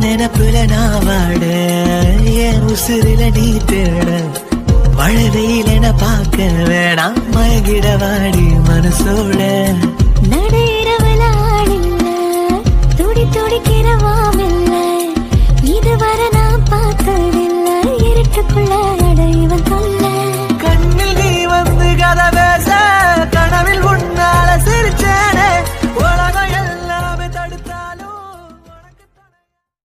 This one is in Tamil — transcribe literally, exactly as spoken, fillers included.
நினப்புல நான் வாட என் உசுரில நீ தேட மழை வெயிலென பார்க்க வேணாம் மயங்கிட வாடி மனசோட நடையிறவளாடில்ல துடி துடிக்கிறவாமில்ல